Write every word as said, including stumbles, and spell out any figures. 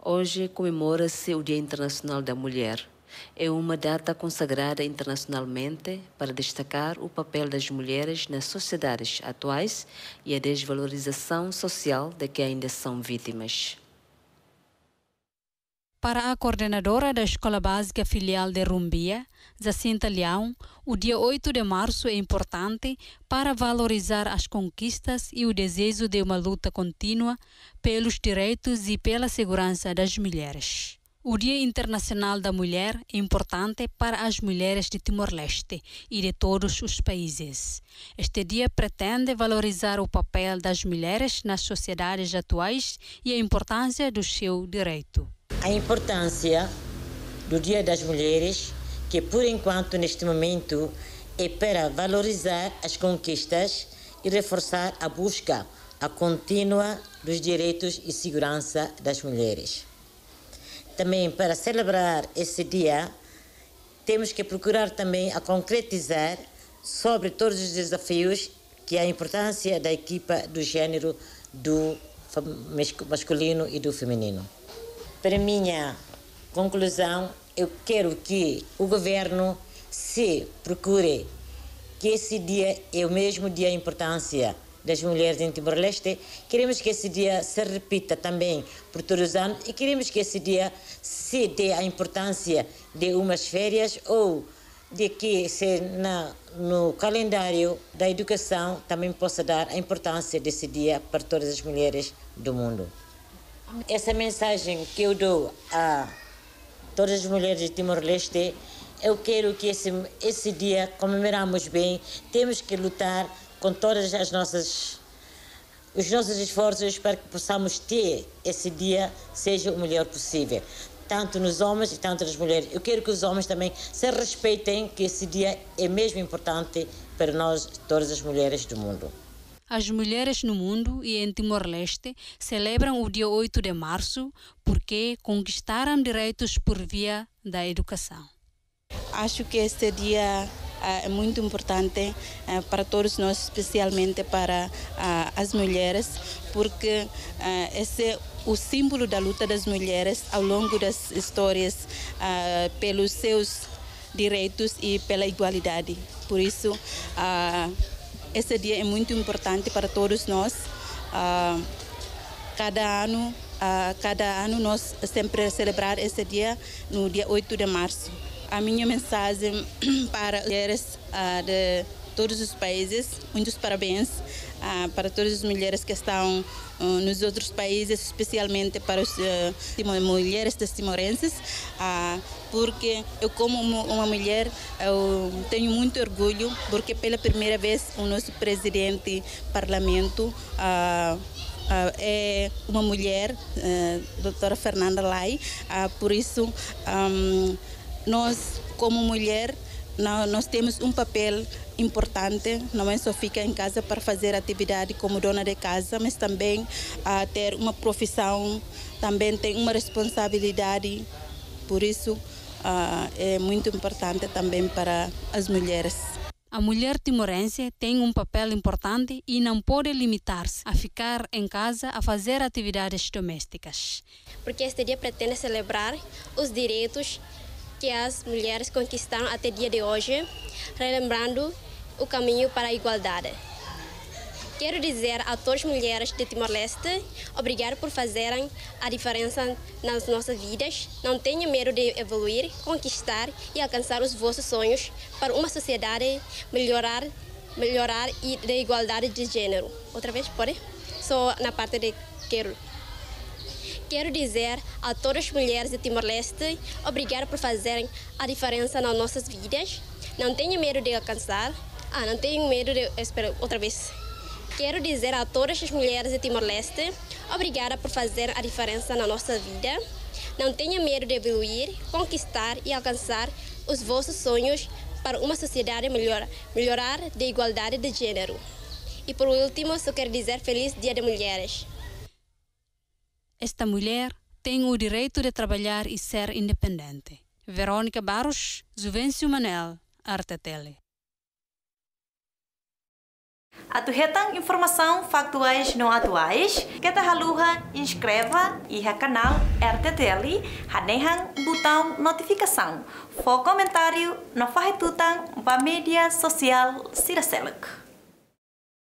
Hoje comemora-se o Dia Internacional da Mulher. É uma data consagrada internacionalmente para destacar o papel das mulheres nas sociedades atuais e a desvalorização social de que ainda são vítimas. Para a coordenadora da Escola Básica Filial de Rumbia, Jacinta Leão, o dia oito de março é importante para valorizar as conquistas e o desejo de uma luta contínua pelos direitos e pela segurança das mulheres. O Dia Internacional da Mulher é importante para as mulheres de Timor-Leste e de todos os países. Este dia pretende valorizar o papel das mulheres nas sociedades atuais e a importância do seu direito. A importância do Dia das Mulheres, que por enquanto neste momento é para valorizar as conquistas e reforçar a busca a contínua dos direitos e segurança das mulheres. Também para celebrar esse dia, temos que procurar também a concretizar sobre todos os desafios que a importância da equipa do género do masculino e do feminino. Para minha conclusão, eu quero que o governo se procure que esse dia é o mesmo dia de importância das mulheres em Timor-Leste. Queremos que esse dia se repita também por todos os anos e queremos que esse dia se dê a importância de umas férias ou de que se na, no calendário da educação também possa dar a importância desse dia para todas as mulheres do mundo. Essa mensagem que eu dou a todas as mulheres de Timor-Leste, eu quero que esse, esse dia comemoramos bem, temos que lutar com todas as nossas os nossos esforços para que possamos ter esse dia seja o melhor possível, tanto nos homens e tanto nas mulheres. Eu quero que os homens também se respeitem, que esse dia é mesmo importante para nós, todas as mulheres do mundo. As mulheres no mundo e em Timor-Leste celebram o dia oito de março porque conquistaram direitos por via da educação. Acho que este dia é muito importante para todos nós, especialmente para as mulheres, porque esse é o símbolo da luta das mulheres ao longo das histórias pelos seus direitos e pela igualdade. Por isso, esse dia é muito importante para todos nós. Uh, cada ano, uh, cada ano nós sempre celebrar esse dia no dia oito de março. A minha mensagem para as mulheres uh, de todos os países, muitos parabéns uh, para todas as mulheres que estão uh, nos outros países, especialmente para as uh, mulheres timorenses, uh, porque eu como uma mulher eu tenho muito orgulho, porque pela primeira vez o nosso presidente do parlamento uh, uh, é uma mulher, uh, doutora Fernanda Lai, uh, por isso um, nós como mulher nós temos um papel importante, não é só ficar em casa para fazer atividade como dona de casa, mas também uh, ter uma profissão, também tem uma responsabilidade, por isso uh, é muito importante também para as mulheres. A mulher timorense tem um papel importante e não pode limitar-se a ficar em casa a fazer atividades domésticas. Porque este dia pretende celebrar os direitos que as mulheres conquistaram até o dia de hoje, relembrando o caminho para a igualdade. Quero dizer a todas as mulheres de Timor-Leste, obrigado por fazerem a diferença nas nossas vidas. Não tenham medo de evoluir, conquistar e alcançar os vossos sonhos para uma sociedade melhorar, melhorar e de igualdade de gênero. Outra vez, pode? Só na parte de quero. Quero dizer a todas as mulheres de Timor-Leste, obrigado por fazerem a diferença nas nossas vidas. Não tenham medo de alcançar. Ah, não tenham medo de... Espera, outra vez. Quero dizer a todas as mulheres de Timor-Leste, obrigada por fazer a diferença na nossa vida. Não tenham medo de evoluir, conquistar e alcançar os vossos sonhos para uma sociedade melhor, melhorar de igualdade de gênero. E por último, só quero dizer Feliz Dia das Mulheres. Esta mulher tem o direito de trabalhar e ser independente. Verônica Barros, Juvencio Manel, Arte Tele. Atuhetan informação factuais não atuais, que ta haluha inscreva e o canal R T T L, hanehan botão notificação. For comentário, não farretutan para mídia social Siraseluk.